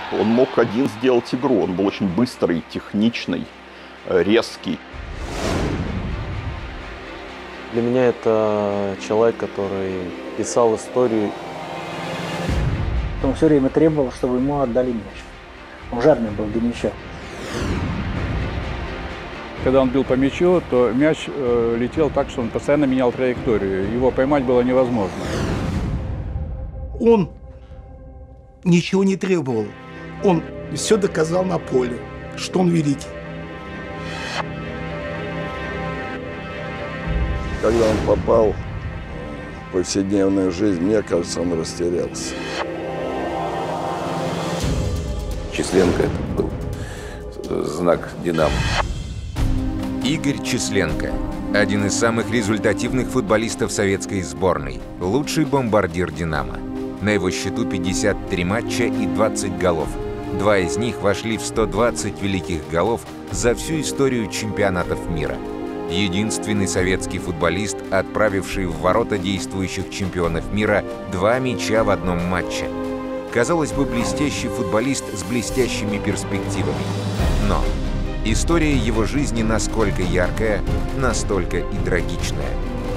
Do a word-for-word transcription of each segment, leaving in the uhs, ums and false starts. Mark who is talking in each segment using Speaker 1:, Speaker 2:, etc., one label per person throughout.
Speaker 1: Он мог один сделать игру. Он был очень быстрый, техничный, резкий.
Speaker 2: Для меня это человек, который писал историю.
Speaker 3: Он все время требовал, чтобы ему отдали мяч. Он жадный был до мяча.
Speaker 4: Когда он бил по мячу, то мяч э, летел так, что он постоянно менял траекторию. Его поймать было невозможно.
Speaker 5: Он ничего не требовал. Он все доказал на поле, что он великий.
Speaker 6: Когда он попал в повседневную жизнь, мне кажется, он растерялся.
Speaker 7: Численко это был знак «Динамо».
Speaker 8: Игорь Численко – один из самых результативных футболистов советской сборной, лучший бомбардир «Динамо». На его счету пятьдесят три матча и двадцать голов. Два из них вошли в сто двадцать великих голов за всю историю чемпионатов мира. Единственный советский футболист, отправивший в ворота действующих чемпионов мира два мяча в одном матче. Казалось бы, блестящий футболист с блестящими перспективами. Но история его жизни насколько яркая, настолько и трагичная.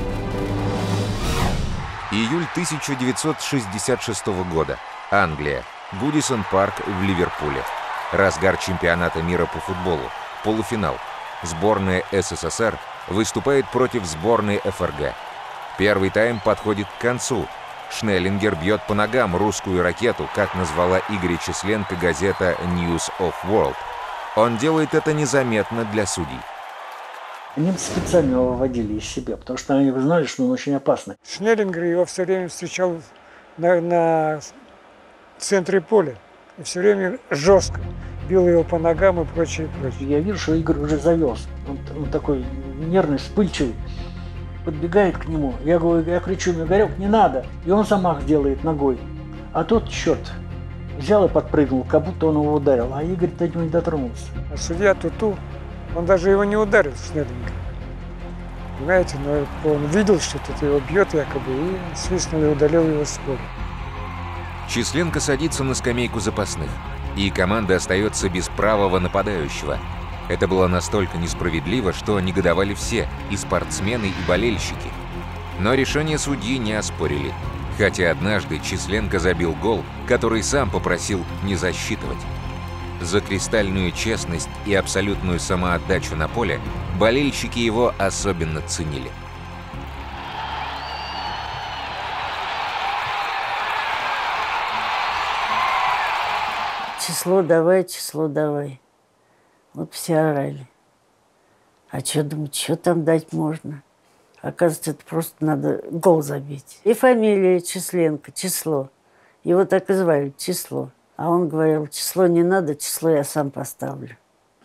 Speaker 8: Июль тысяча девятьсот шестьдесят шестого года. Англия. Гудисон Парк в Ливерпуле. Разгар чемпионата мира по футболу. Полуфинал. Сборная СССР выступает против сборной ФРГ. Первый тайм подходит к концу. Шнеллингер бьет по ногам русскую ракету, как назвала Игоря Численко газета News of World. Он делает это незаметно для судей.
Speaker 3: Немцы специально его выводили из себя, потому что они знали, что он очень опасный.
Speaker 9: Шнеллингер его все время встречал на, на центре поля. И все время жестко бил его по ногам и прочее, прочее.
Speaker 3: Я вижу, что Игорь уже завелся. Он, он такой нервный, вспыльчивый. Подбегает к нему. Я говорю, я кричу ему: Игорек, не надо. И он замах делает ногой. А тот, черт, взял и подпрыгнул, как будто он его ударил. А Игорь до него не дотронулся.
Speaker 9: А судья Туту, он даже его не ударил, Шнеллингер. Понимаете, но он видел, что тут его бьет якобы, и свистнул и удалил его с поля.
Speaker 8: Численко садится на скамейку запасных, и команда остается без правого нападающего. Это было настолько несправедливо, что негодовали все, и спортсмены, и болельщики. Но решение судьи не оспорили, хотя однажды Численко забил гол, который сам попросил не засчитывать. За кристальную честность и абсолютную самоотдачу на поле болельщики его особенно ценили.
Speaker 10: Число давай, число давай. Вот все орали. А что, думать, что там дать можно? Оказывается, это просто надо гол забить. И фамилия Численко, число. Его так и звали, число. А он говорил, число не надо, число я сам поставлю.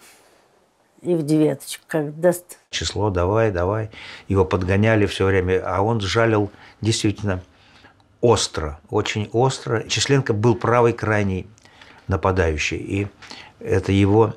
Speaker 10: И в девяточку как даст.
Speaker 11: Число давай, давай. Его подгоняли все время, а он жалил действительно остро, очень остро. Численко был правый крайний нападающий. И это его,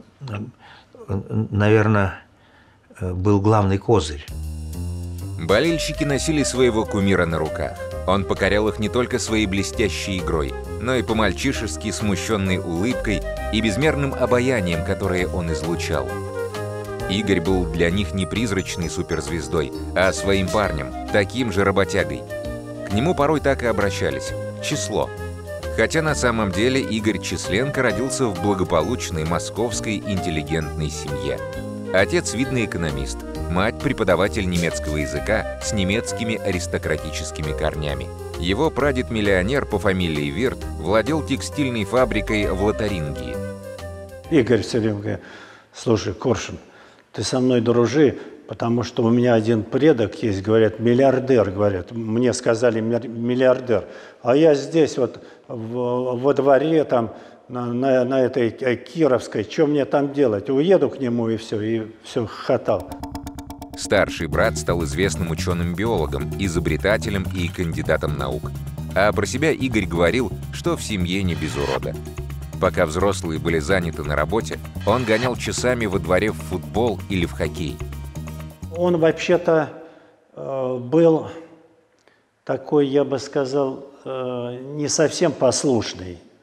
Speaker 11: наверное, был главный козырь.
Speaker 8: Болельщики носили своего кумира на руках. Он покорял их не только своей блестящей игрой, но и по-мальчишески смущенной улыбкой и безмерным обаянием, которое он излучал. Игорь был для них не призрачной суперзвездой, а своим парнем, таким же работягой. К нему порой так и обращались – число. Хотя на самом деле Игорь Численко родился в благополучной московской интеллигентной семье. Отец – видный экономист, мать – преподаватель немецкого языка с немецкими аристократическими корнями. Его прадед-миллионер по фамилии Вирт владел текстильной фабрикой в Лотарингии.
Speaker 12: Игорь все время говорит: слушай, Коршун, ты со мной дружи, потому что у меня один предок есть, говорят, миллиардер, говорят. Мне сказали миллиардер. А я здесь вот в, во дворе там на, на, на этой Кировской, что мне там делать? Уеду к нему и все, и все, хатал.
Speaker 8: Старший брат стал известным ученым-биологом, изобретателем и кандидатом наук. А про себя Игорь говорил, что в семье не без урода. Пока взрослые были заняты на работе, он гонял часами во дворе в футбол или в хоккей.
Speaker 12: Он вообще-то э, был такой, я бы сказал, э, не совсем послушный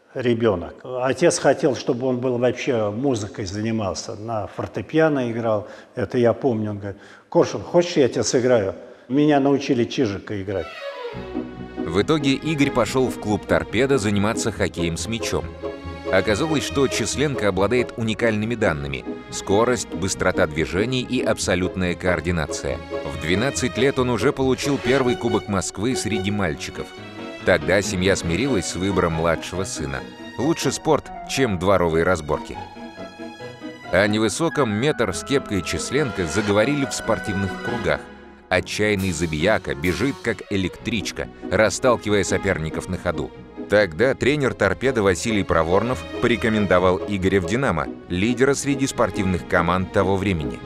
Speaker 12: ребенок. Отец хотел, чтобы он был вообще музыкой занимался, на фортепиано играл, это я помню. Он говорит: Коршун, хочешь, я тебя сыграю? Меня научили Чижика играть.
Speaker 8: В итоге Игорь пошел в клуб «Торпедо» заниматься хоккеем с мячом. Оказалось, что Численко обладает уникальными данными – скорость, быстрота движений и абсолютная координация. В двенадцать лет он уже получил первый Кубок Москвы среди мальчиков. Тогда семья смирилась с выбором младшего сына. Лучше спорт, чем дворовые разборки. О невысоком метр с кепкой Численко заговорили в спортивных кругах. Отчаянный забияка бежит как электричка, расталкивая соперников на ходу. Тогда тренер «Торпедо» Василий Проворнов порекомендовал Игоря в «Динамо», лидера среди спортивных команд того времени.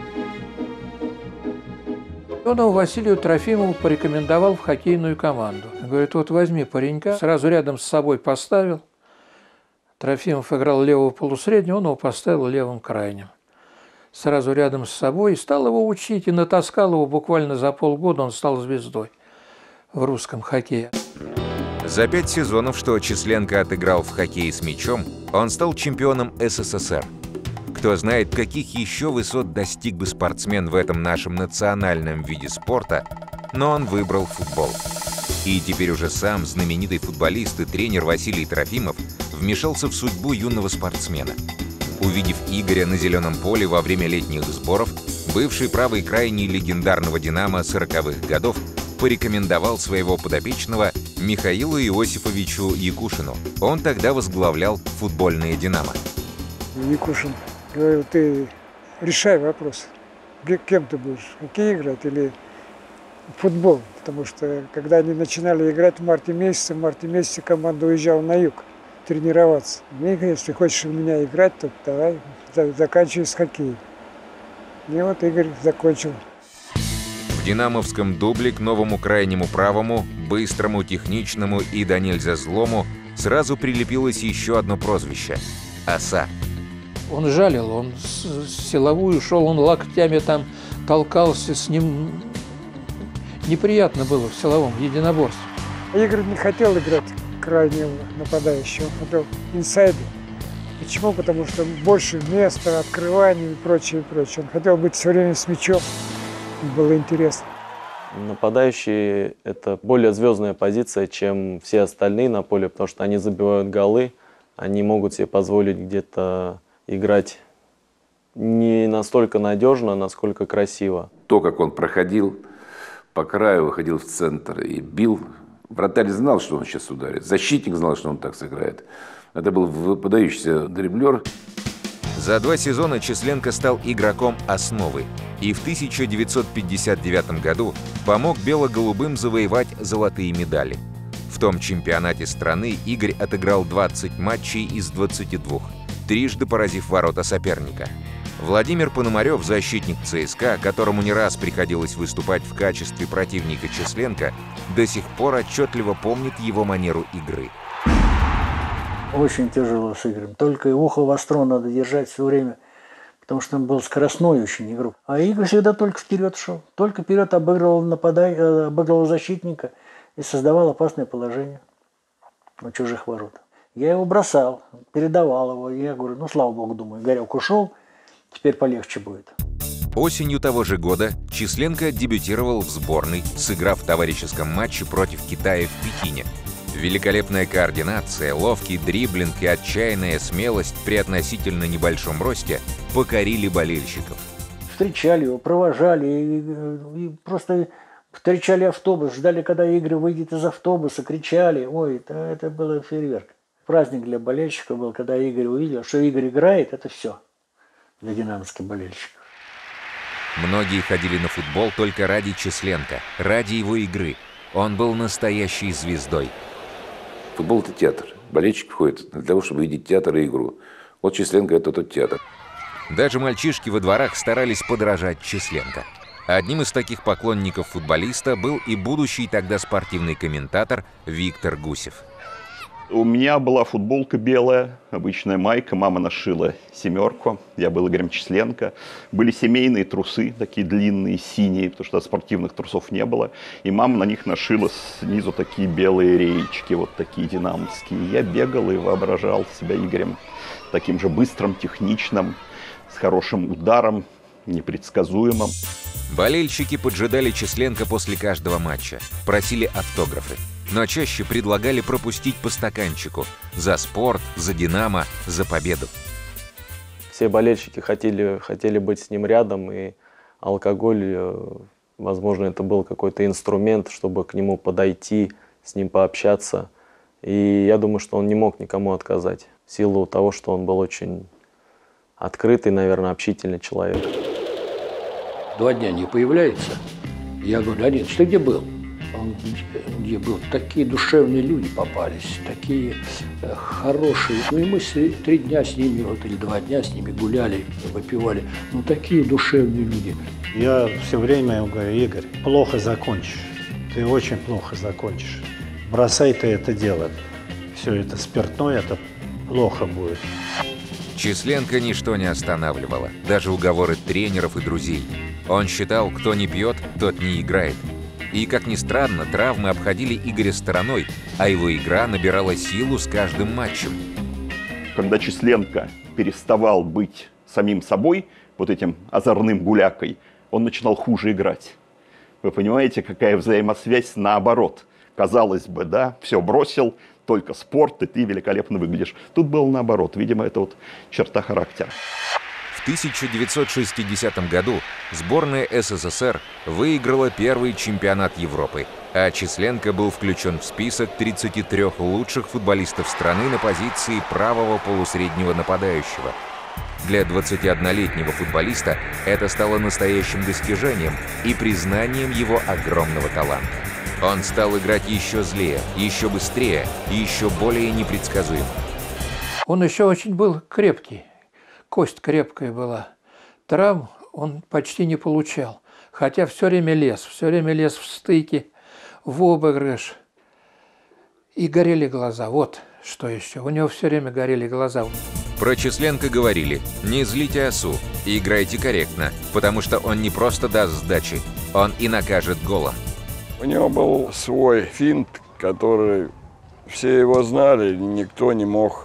Speaker 13: Он его Василию Трофимову порекомендовал в хоккейную команду. Говорит: вот возьми паренька, сразу рядом с собой поставил. Трофимов играл левого полусреднего, он его поставил левым крайним. Сразу рядом с собой, и стал его учить, и натаскал его буквально за полгода, он стал звездой в русском хоккее.
Speaker 8: За пять сезонов, что Численко отыграл в хоккее с мячом, он стал чемпионом СССР. Кто знает, каких еще высот достиг бы спортсмен в этом нашем национальном виде спорта, но он выбрал футбол. И теперь уже сам знаменитый футболист и тренер Василий Трофимов вмешался в судьбу юного спортсмена. Увидев Игоря на зеленом поле во время летних сборов, бывший правый крайний легендарного «Динамо» сороковых годов порекомендовал своего подопечного Михаилу Иосифовичу Якушину. Он тогда возглавлял футбольное «Динамо».
Speaker 9: Якушин говорил: ты решай вопрос, кем ты будешь, хоккей играть или футбол. Потому что когда они начинали играть в марте месяце, в марте месяце команда уезжала на юг тренироваться. Мне говорят: если хочешь у меня играть, то давай заканчивай с хоккеем. И вот Игорь закончил.
Speaker 8: В динамовском дубле к новому крайнему правому, быстрому, техничному и до нельзя злому сразу прилепилось еще одно прозвище – «Оса».
Speaker 13: Он жалил, он с силовую шел, он локтями там толкался, с ним неприятно было в силовом единоборстве.
Speaker 9: Игорь не хотел играть крайнего нападающего, он хотел инсайда. Почему? Потому что больше места, открываний и прочее, и прочее. Он хотел быть все время с мячом, было интересно.
Speaker 2: Нападающие – это более звездная позиция, чем все остальные на поле, потому что они забивают голы, они могут себе позволить где-то играть не настолько надежно, насколько красиво.
Speaker 7: То, как он проходил по краю, выходил в центр и бил, вратарь знал, что он сейчас ударит, защитник знал, что он так сыграет. Это был выдающийся дриблер.
Speaker 8: За два сезона Численко стал игроком основы и в тысяча девятьсот пятьдесят девятом году помог бело-голубым завоевать золотые медали. В том чемпионате страны Игорь отыграл двадцать матчей из двадцати двух, трижды поразив ворота соперника. Владимир Пономарев, защитник ЦСКА, которому не раз приходилось выступать в качестве противника Численко, до сих пор отчетливо помнит его манеру игры.
Speaker 3: Очень тяжело с Игорем. Только и ухо востро надо держать все время, потому что он был скоростной очень игрок. А Игорь всегда только вперед шел. Только вперед обыгрывал, нападай, обыгрывал защитника и создавал опасное положение у чужих ворот. Я его бросал, передавал его. Я говорю: ну, слава богу, думаю, Игорек ушел, теперь полегче будет.
Speaker 8: Осенью того же года Численко дебютировал в сборной, сыграв в товарищеском матче против Китая в Пекине. Великолепная координация, ловкий дриблинг и отчаянная смелость при относительно небольшом росте покорили болельщиков.
Speaker 3: Встречали его, провожали, и, и просто встречали автобус, ждали, когда Игорь выйдет из автобуса, кричали. Ой, это, это было фейерверк. Праздник для болельщиков был, когда Игорь увидел, что Игорь играет, это все для динамовских болельщиков.
Speaker 8: Многие ходили на футбол только ради Численко, ради его игры. Он был настоящей звездой.
Speaker 7: Футбол – это театр. Болельщики ходят для того, чтобы видеть театр и игру. Вот Численко – это тот театр.
Speaker 8: Даже мальчишки во дворах старались подражать Численко. Одним из таких поклонников футболиста был и будущий тогда спортивный комментатор Виктор Гусев.
Speaker 1: У меня была футболка белая, обычная майка, мама нашила семерку, я был Игорем Численко. Были семейные трусы, такие длинные, синие, потому что спортивных трусов не было. И мама на них нашила снизу такие белые реечки, вот такие динамовские. Я бегал и воображал себя Игорем таким же быстрым, техничным, с хорошим ударом, непредсказуемым.
Speaker 8: Болельщики поджидали Численко после каждого матча, просили автографы, но чаще предлагали пропустить по стаканчику за спорт, за «Динамо», за победу.
Speaker 2: Все болельщики хотели, хотели быть с ним рядом, и алкоголь, возможно, это был какой-то инструмент, чтобы к нему подойти, с ним пообщаться. И я думаю, что он не мог никому отказать, в силу того, что он был очень открытый, наверное, общительный человек.
Speaker 14: Два дня не появляется. Я говорю: Леонид, ты где был? Он: где был? Такие душевные люди попались, такие э, хорошие. Ну и мы с, три дня с ними, вот, или два дня с ними гуляли, выпивали. Ну такие душевные люди.
Speaker 12: Я все время ему говорю: Игорь, плохо закончишь. Ты очень плохо закончишь. Бросай ты это дело. Все это спиртное, это плохо будет.
Speaker 8: Численко ничто не останавливало, даже уговоры тренеров и друзей. Он считал, кто не пьет, тот не играет. И, как ни странно, травмы обходили Игоря стороной, а его игра набирала силу с каждым матчем.
Speaker 1: Когда Численко переставал быть самим собой, вот этим озорным гулякой, он начинал хуже играть. Вы понимаете, какая взаимосвязь наоборот. Казалось бы, да, все бросил, только спорт, и ты великолепно выглядишь. Тут было наоборот. Видимо, это вот черта характера.
Speaker 8: В тысяча девятьсот шестидесятом году сборная СССР выиграла первый чемпионат Европы, а Численко был включен в список тридцати трёх лучших футболистов страны на позиции правого полусреднего нападающего. Для двадцатиоднолетнего футболиста это стало настоящим достижением и признанием его огромного таланта. Он стал играть еще злее, еще быстрее и еще более непредсказуемо.
Speaker 13: Он еще очень был крепкий, кость крепкая была. Травм он почти не получал, хотя все время лез, все время лез в стыки, в обыгрыш. И горели глаза, вот что еще, у него все время горели глаза.
Speaker 8: Про Численко говорили: не злите осу, играйте корректно, потому что он не просто даст сдачи, он и накажет голом.
Speaker 6: У него был свой финт, который все его знали, никто не мог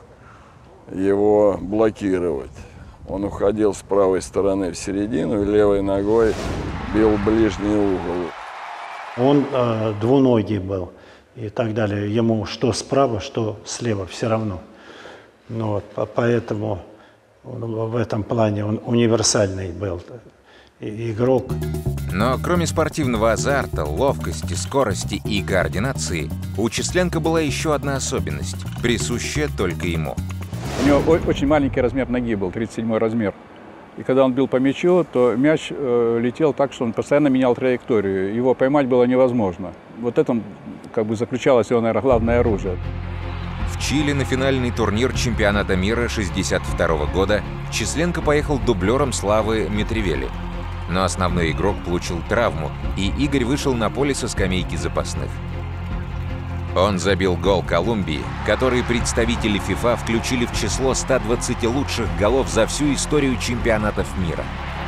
Speaker 6: его блокировать. Он уходил с правой стороны в середину и левой ногой бил ближний угол.
Speaker 12: Он э, двуногий был и так далее. Ему что справа, что слева, все равно. Ну, вот, поэтому он, в этом плане он универсальный был игрок.
Speaker 8: Но кроме спортивного азарта, ловкости, скорости и координации, у Численко была еще одна особенность, присущая только ему.
Speaker 4: У него очень маленький размер ноги был, тридцать седьмой размер. И когда он бил по мячу, то мяч э, летел так, что он постоянно менял траекторию. Его поймать было невозможно. Вот этом как бы заключалось его, наверное, главное оружие.
Speaker 8: В Чили на финальный турнир чемпионата мира шестьдесят второго года Численко поехал дублером Славы Митревели. Но основной игрок получил травму, и Игорь вышел на поле со скамейки запасных. Он забил гол Колумбии, который представители ФИФА включили в число ста двадцати лучших голов за всю историю чемпионатов мира.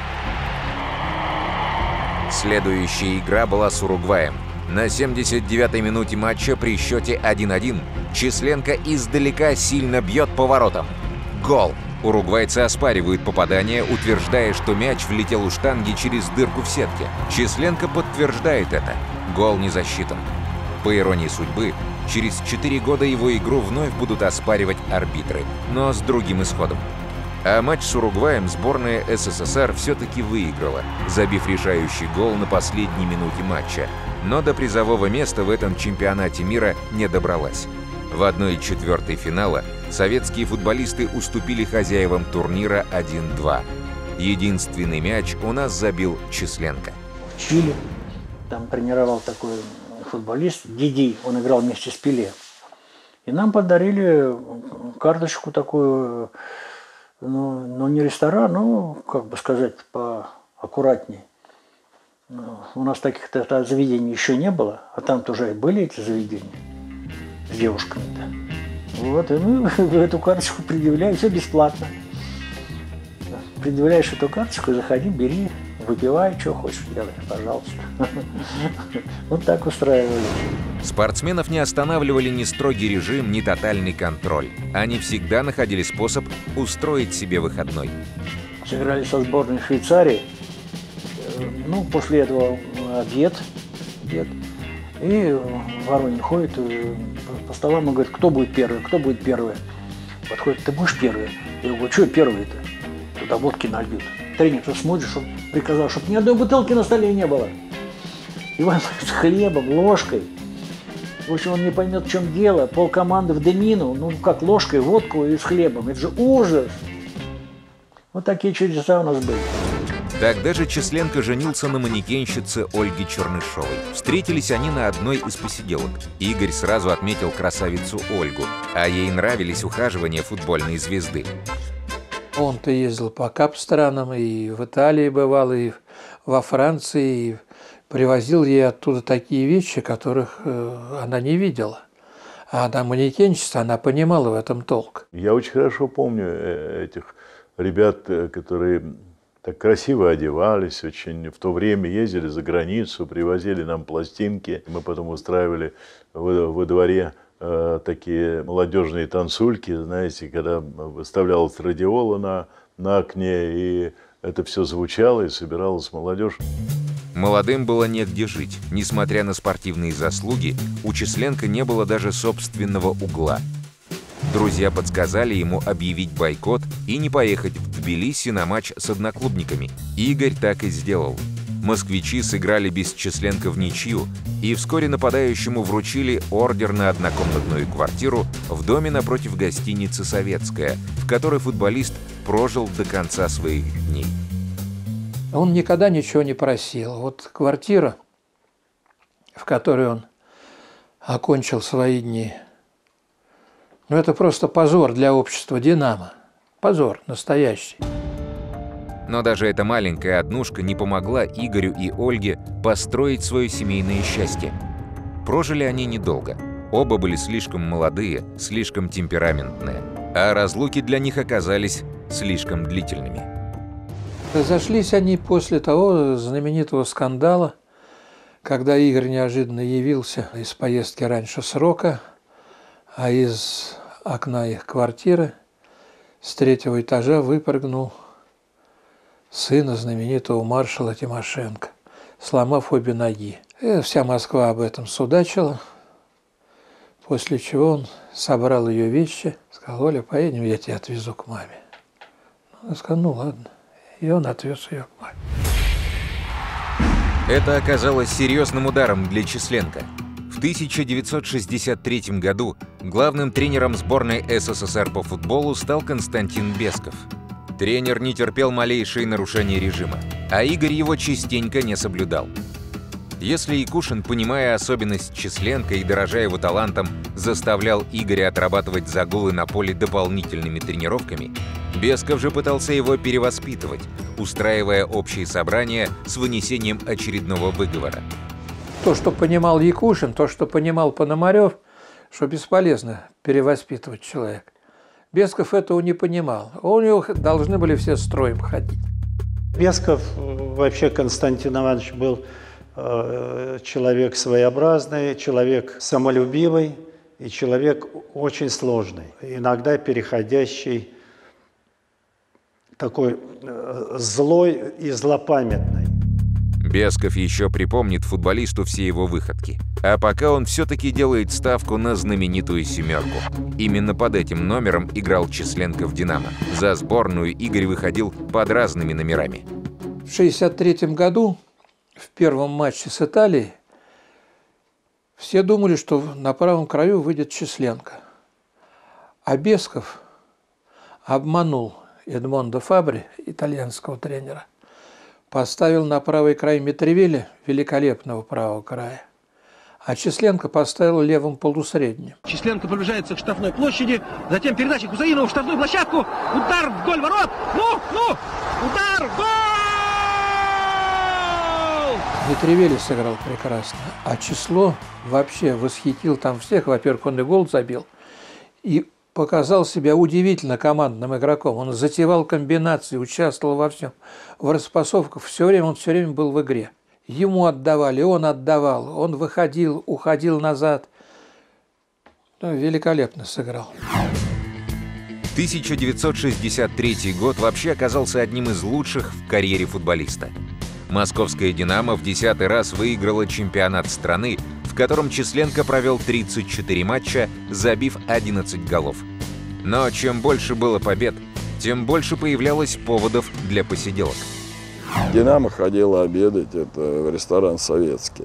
Speaker 8: Следующая игра была с Уругваем. На семьдесят девятой минуте матча при счете один один Численко издалека сильно бьет по воротам. Гол! Уругвайцы оспаривают попадание, утверждая, что мяч влетел у штанги через дырку в сетке. Численко подтверждает это. Гол не засчитан. По иронии судьбы, через четыре года его игру вновь будут оспаривать арбитры, но с другим исходом. А матч с Уругваем сборная СССР все-таки выиграла, забив решающий гол на последней минуте матча. Но до призового места в этом чемпионате мира не добралась. В одной четвертой финала советские футболисты уступили хозяевам турнира один-два. Единственный мяч у нас забил Численко.
Speaker 3: В Чили там тренировал такой футболист Диди, он играл вместе с Пеле. И нам подарили карточку такую, ну, ну не ресторан, ну, как бы сказать, поаккуратнее. У нас таких-то заведений еще не было, а там тоже были эти заведения с девушками-то. Вот, и мы эту карточку предъявляем, все бесплатно. Предъявляешь эту карточку, заходи, бери, выпивай, что хочешь делать, пожалуйста. Вот так устраивали.
Speaker 8: Спортсменов не останавливали ни строгий режим, ни тотальный контроль. Они всегда находили способ устроить себе выходной.
Speaker 3: Сыграли со сборной Швейцарии. Ну, после этого обед. обед. И Воронин ходит по столам и говорит, кто будет первый, кто будет первый. Подходит, ты будешь первый? Я говорю, что первый-то? Туда водки нальют. Тренер смотрит, он приказал, чтобы ни одной бутылки на столе не было. И он с хлебом, ложкой. В общем, он не поймет, в чем дело. Полкоманды в домину, ну как ложкой, водку и с хлебом. Это же ужас. Вот такие чудеса у нас были.
Speaker 8: Тогда же Численко женился на манекенщице Ольге Чернышовой. Встретились они на одной из посиделок. Игорь сразу отметил красавицу Ольгу, а ей нравились ухаживания футбольной звезды.
Speaker 13: Он-то ездил по кап-странам, и в Италии бывал, и во Франции, и привозил ей оттуда такие вещи, которых э, она не видела. А она манекенщица, она понимала в этом толк.
Speaker 15: Я очень хорошо помню этих ребят, которые так красиво одевались, очень в то время ездили за границу, привозили нам пластинки. Мы потом устраивали во, во дворе э, такие молодежные танцульки, знаете, когда выставлялась радиола на, на окне, и это все звучало, и собиралась молодежь.
Speaker 8: Молодым было негде жить. Несмотря на спортивные заслуги, у Численко не было даже собственного угла. Друзья подсказали ему объявить бойкот и не поехать в Тбилиси на матч с одноклубниками. Игорь так и сделал. Москвичи сыграли без Численко в ничью, и вскоре нападающему вручили ордер на однокомнатную квартиру в доме напротив гостиницы «Советская», в которой футболист прожил до конца своих дней.
Speaker 13: Он никогда ничего не просил. Вот квартира, в которой он окончил свои дни, ну это просто позор для общества «Динамо». Позор настоящий.
Speaker 8: Но даже эта маленькая однушка не помогла Игорю и Ольге построить свое семейное счастье. Прожили они недолго. Оба были слишком молодые, слишком темпераментные, а разлуки для них оказались слишком длительными.
Speaker 13: Разошлись они после того знаменитого скандала, когда Игорь неожиданно явился из поездки раньше срока, а из окна их квартиры с третьего этажа выпрыгнул сына знаменитого маршала Тимошенко, сломав обе ноги. И вся Москва об этом судачила, после чего он собрал ее вещи, сказал: Оля, поедем, я тебя отвезу к маме. Она сказала: ну ладно. И он отвез ее к маме.
Speaker 8: Это оказалось серьезным ударом для Численко. В тысяча девятьсот шестьдесят третьем году главным тренером сборной СССР по футболу стал Константин Бесков. Тренер не терпел малейшие нарушения режима, а Игорь его частенько не соблюдал. Если Якушин, понимая особенность Численко и дорожа его талантом, заставлял Игоря отрабатывать загулы на поле дополнительными тренировками, Бесков же пытался его перевоспитывать, устраивая общие собрания с вынесением очередного выговора.
Speaker 13: То, что понимал Якушин, то, что понимал Пономарев, что бесполезно перевоспитывать человека. Бесков этого не понимал. У него должны были все строем ходить.
Speaker 12: Бесков, вообще Константин Иванович, был э, человек своеобразный, человек самолюбивый и человек очень сложный, иногда переходящий такой э, злой и злопамятный.
Speaker 8: Бесков еще припомнит футболисту все его выходки. А пока он все-таки делает ставку на знаменитую «семерку». Именно под этим номером играл Численко в «Динамо». За сборную Игорь выходил под разными номерами.
Speaker 13: В шестьдесят третьем году, в первом матче с Италией, все думали, что на правом краю выйдет Численко. А Бесков обманул Эдмондо Фабри, итальянского тренера, поставил на правый край Митревеля, великолепного правого края, а Численко поставил левым полусредним.
Speaker 16: Численко приближается к штрафной площади, затем передача Хусаинова в штрафную площадку, удар в голь ворот, ну, ну, удар в гол!
Speaker 13: Митревель сыграл прекрасно, а Число вообще восхитил там всех. Во-первых, он и гол забил, и показал себя удивительно командным игроком. Он затевал комбинации, участвовал во всем. В распасовках все время, он все время был в игре. Ему отдавали, он отдавал, он выходил, уходил назад. Ну, великолепно сыграл.
Speaker 8: тысяча девятьсот шестьдесят третий год вообще оказался одним из лучших в карьере футболиста. Московская «Динамо» в десятый раз выиграла чемпионат страны, в котором Численко провел тридцать четыре матча, забив одиннадцать голов. Но чем больше было побед, тем больше появлялось поводов для посиделок.
Speaker 6: «Динамо» ходила обедать это в ресторан «Советский».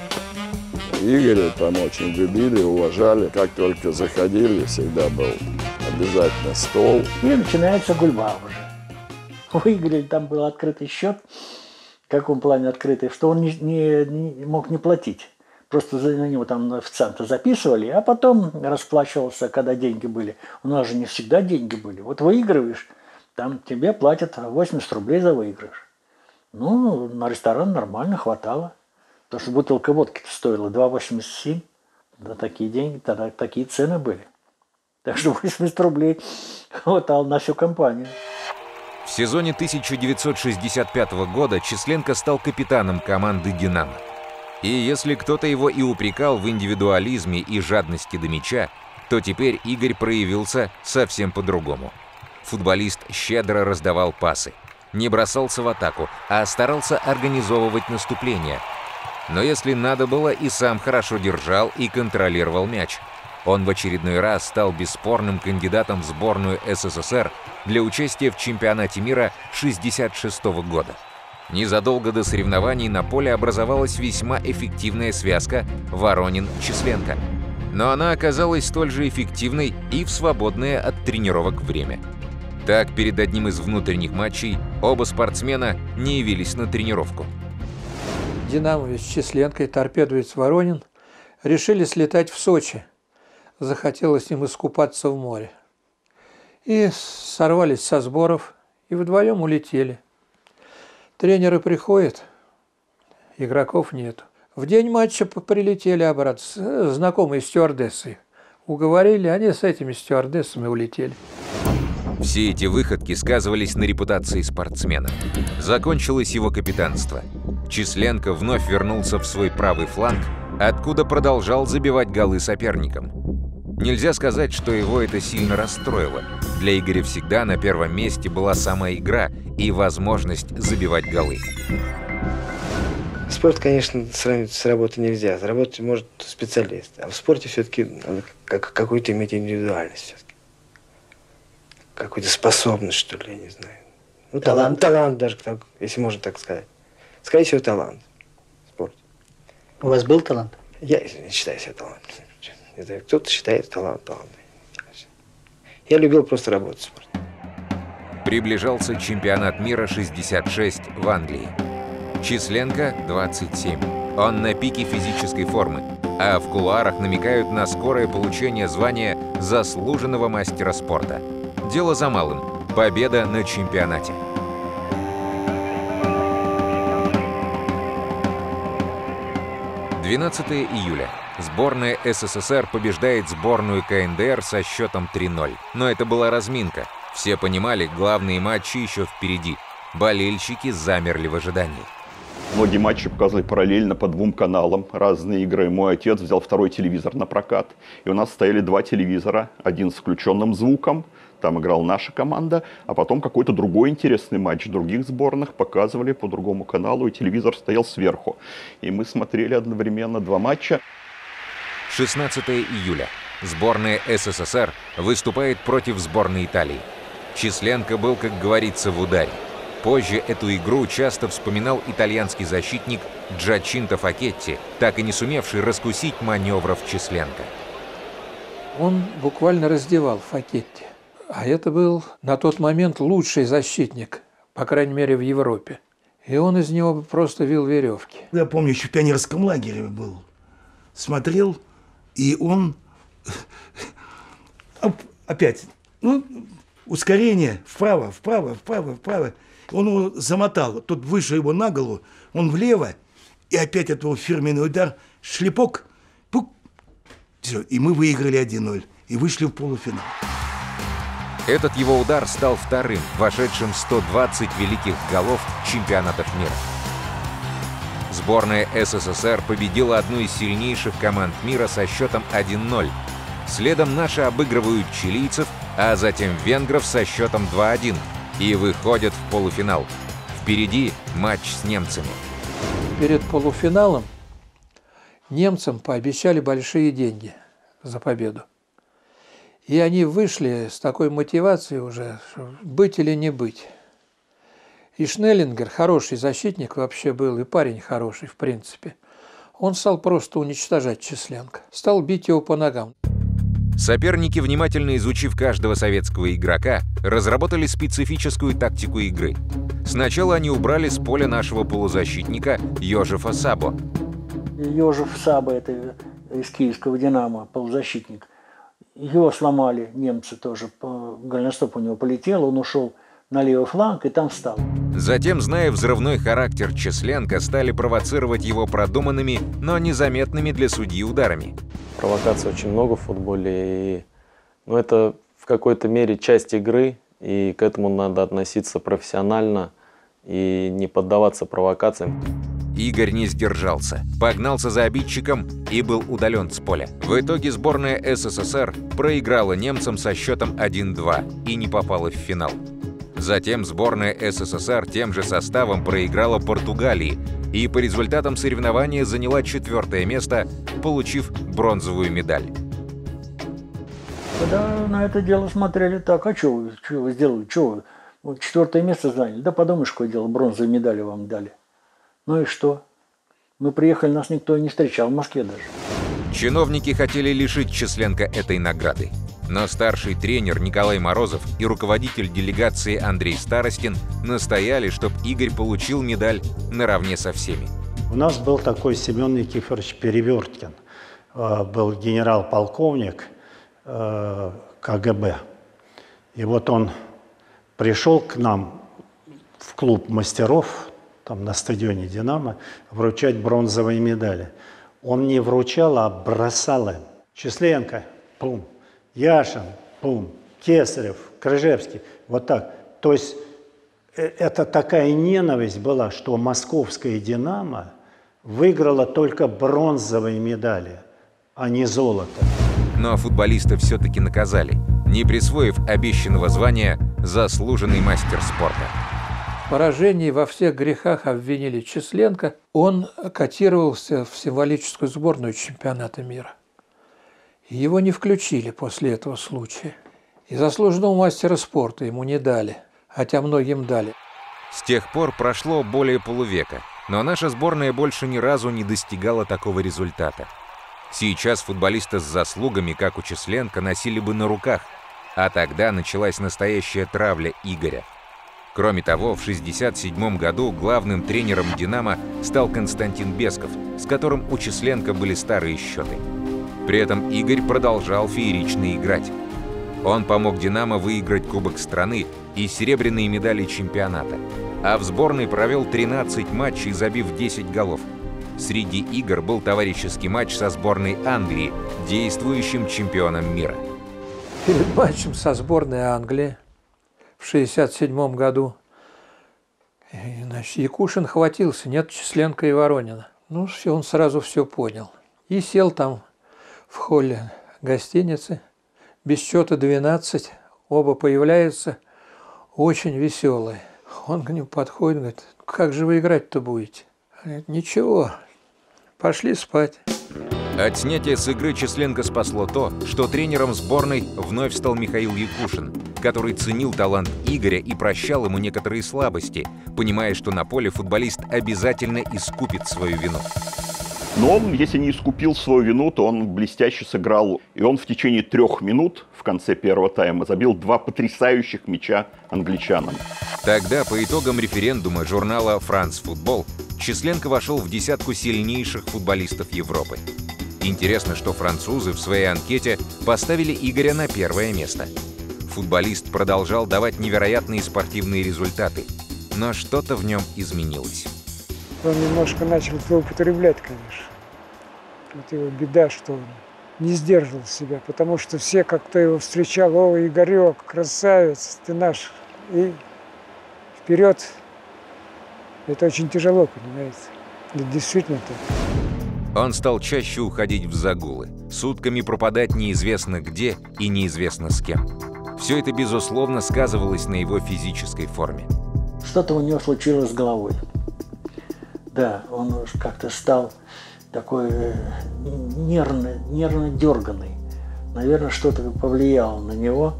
Speaker 6: Игоря там очень любили, уважали. Как только заходили, всегда был обязательно стол.
Speaker 3: И начинается гульба уже. У Игоря там был открытый счет. В каком плане открытый? Что он не, не, не мог не платить. Просто за, на него там официанта записывали, а потом расплачивался, когда деньги были. У нас же не всегда деньги были. Вот выигрываешь, там тебе платят восемьдесят рублей за выигрыш. Ну, на ресторан нормально хватало. Потому что бутылка водки стоила два восемьдесят семь. Да, такие деньги, тогда такие цены были. Так что восемьдесят рублей хватало на всю компанию.
Speaker 8: В сезоне тысяча девятьсот шестьдесят пятого года Численко стал капитаном команды «Динамо». И если кто-то его и упрекал в индивидуализме и жадности до мяча, то теперь Игорь проявился совсем по-другому. Футболист щедро раздавал пасы, не бросался в атаку, а старался организовывать наступление. Но если надо было, и сам хорошо держал и контролировал мяч. Он в очередной раз стал бесспорным кандидатом в сборную СССР для участия в чемпионате мира шестьдесят шестого года. Незадолго до соревнований на поле образовалась весьма эффективная связка Воронин-Численко. Но она оказалась столь же эффективной и в свободное от тренировок время. Так, перед одним из внутренних матчей оба спортсмена не явились на тренировку.
Speaker 13: Динамовец Численко и торпедовец Воронин решили слетать в Сочи. Захотелось им искупаться в море. И сорвались со сборов, и вдвоем улетели. Тренеры приходят, игроков нет. В день матча прилетели обратно, знакомые стюардессы. Уговорили, они с этими стюардессами улетели.
Speaker 8: Все эти выходки сказывались на репутации спортсмена. Закончилось его капитанство. Численко вновь вернулся в свой правый фланг, откуда продолжал забивать голы соперникам. Нельзя сказать, что его это сильно расстроило. Для Игоря всегда на первом месте была сама игра и возможность забивать голы.
Speaker 17: Спорт, конечно, сравнивать с работой нельзя. Работать может специалист. А в спорте все-таки надо какую-то иметь индивидуальность. Все-таки. Какую-то способность, что ли, я не знаю. Ну, талант, талант даже, так, если можно так сказать. Скорее всего, талант в спорте.
Speaker 18: У вас был талант?
Speaker 17: Я не считаю себя талантом. Кто-то считает талант талантом. Я любил просто работать в спорте.
Speaker 8: Приближался чемпионат мира шестьдесят шесть в Англии. Численко двадцать семь. Он на пике физической формы, а в кулуарах намекают на скорое получение звания заслуженного мастера спорта. Дело за малым – победа на чемпионате. двенадцатого июля. Сборная СССР побеждает сборную КНДР со счетом три ноль. Но это была разминка. Все понимали, главные матчи еще впереди. Болельщики замерли в ожидании.
Speaker 1: Многие матчи показывали параллельно по двум каналам, разные игры. Мой отец взял второй телевизор на прокат, и у нас стояли два телевизора, один с включенным звуком, там играла наша команда, а потом какой-то другой интересный матч других сборных показывали по другому каналу, и телевизор стоял сверху. И мы смотрели одновременно два матча.
Speaker 8: шестнадцатого июля. Сборная СССР выступает против сборной Италии. Численко был, как говорится, в ударе. Позже эту игру часто вспоминал итальянский защитник Джачинто Факетти, так и не сумевший раскусить маневров Численко.
Speaker 13: Он буквально раздевал Факетти. А это был на тот момент лучший защитник, по крайней мере, в Европе. И он из него просто вил веревки.
Speaker 5: Я помню, еще в пионерском лагере был. Смотрел, и он опять, ну, ускорение вправо, вправо, вправо, вправо. Он его замотал, тот выше его на голову, он влево, и опять этого фирменный удар, шлепок, пук, все, и мы выиграли один ноль. и вышли в полуфинал.
Speaker 8: Этот его удар стал вторым, вошедшим в сто двадцать великих голов чемпионатов мира. Сборная СССР победила одну из сильнейших команд мира со счетом один ноль. Следом наши обыгрывают чилийцев, а затем венгров со счетом два один и выходят в полуфинал. Впереди матч с немцами.
Speaker 13: Перед полуфиналом немцам пообещали большие деньги за победу. И они вышли с такой мотивацией уже, быть или не быть. И Шнеллингер, хороший защитник вообще был, и парень хороший в принципе. Он стал просто уничтожать Численко, стал бить его по ногам.
Speaker 8: Соперники, внимательно изучив каждого советского игрока, разработали специфическую тактику игры. Сначала они убрали с поля нашего полузащитника Йожефа Сабо.
Speaker 3: Йожеф Сабо, это из киевского «Динамо», полузащитник. Его сломали немцы тоже, голеностоп у него полетел, он ушел на левый фланг и там встал.
Speaker 8: Затем, зная взрывной характер Численко, стали провоцировать его продуманными, но незаметными для судьи ударами.
Speaker 2: Провокаций очень много в футболе, и ну, это в какой-то мере часть игры, и к этому надо относиться профессионально и не поддаваться провокациям.
Speaker 8: Игорь не сдержался, погнался за обидчиком и был удален с поля. В итоге сборная СССР проиграла немцам со счетом один два и не попала в финал. Затем сборная СССР тем же составом проиграла Португалии и по результатам соревнования заняла четвертое место, получив бронзовую медаль.
Speaker 3: Когда на это дело смотрели так, а что вы, что вы сделали, что вы вот четвертое место заняли? Да подумаешь, какое дело, бронзовую медаль вам дали. Ну и что? Мы приехали, нас никто и не встречал в Москве даже.
Speaker 8: Чиновники хотели лишить Численко этой награды. Но старший тренер Николай Морозов и руководитель делегации Андрей Старостин настояли, чтобы Игорь получил медаль наравне со всеми.
Speaker 12: У нас был такой Семен Никифорович Переверткин, был генерал-полковник ка гэ бэ. И вот он пришел к нам в клуб мастеров, там на стадионе «Динамо», вручать бронзовые медали. Он не вручал, а бросал им. Численко, пум. Яшин, пум, Кесарев, Крыжевский, вот так. То есть это такая ненависть была, что московская «Динамо» выиграла только бронзовые медали, а не золото.
Speaker 8: Но футболиста все-таки наказали, не присвоив обещанного звания «заслуженный мастер спорта».
Speaker 13: В поражении во всех грехах обвинили Численко. Он котировался в символическую сборную чемпионата мира. Его не включили после этого случая. И заслуженного мастера спорта ему не дали, хотя многим дали.
Speaker 8: С тех пор прошло более полувека, но наша сборная больше ни разу не достигала такого результата. Сейчас футболиста с заслугами, как у Численко, носили бы на руках, а тогда началась настоящая травля Игоря. Кроме того, в шестьдесят седьмом году главным тренером «Динамо» стал Константин Бесков, с которым у Численко были старые счеты. При этом Игорь продолжал феерично играть. Он помог «Динамо» выиграть Кубок страны и серебряные медали чемпионата, а в сборной провел тринадцать матчей, забив десять голов. Среди игр был товарищеский матч со сборной Англии, действующим чемпионом мира.
Speaker 13: Перед матчем со сборной Англии в шестьдесят седьмом году значит, Якушин хватился, нет Численко и Воронина. Ну, все, он сразу все понял. И сел там в холле гостиницы, без счета двенадцать, оба появляются, очень веселые. Он к нему подходит, говорит, как же вы играть-то будете? Говорит, ничего, пошли спать.
Speaker 8: От снятия с игры Численко спасло то, что тренером сборной вновь стал Михаил Якушин, который ценил талант Игоря и прощал ему некоторые слабости, понимая, что на поле футболист обязательно искупит свою вину.
Speaker 1: Но он, если не искупил свою вину, то он блестяще сыграл. И он в течение трех минут в конце первого тайма забил два потрясающих мяча англичанам.
Speaker 8: Тогда, по итогам референдума журнала «Франс Футбол», Численко вошел в десятку сильнейших футболистов Европы. Интересно, что французы в своей анкете поставили Игоря на первое место. Футболист продолжал давать невероятные спортивные результаты, но что-то в нем изменилось.
Speaker 9: Он немножко начал злоупотреблять, конечно. Вот его беда, что он не сдерживал себя, потому что все как-то его встречал: о, Игорек, красавец, ты наш. И вперед. Это очень тяжело, понимаете. Это действительно так.
Speaker 8: Он стал чаще уходить в загулы, сутками пропадать неизвестно где и неизвестно с кем. Все это, безусловно, сказывалось на его физической форме.
Speaker 3: Что-то у него случилось с головой. Да, он уж как-то стал такой нервно, нервно дерганный. Наверное, что-то повлияло на него.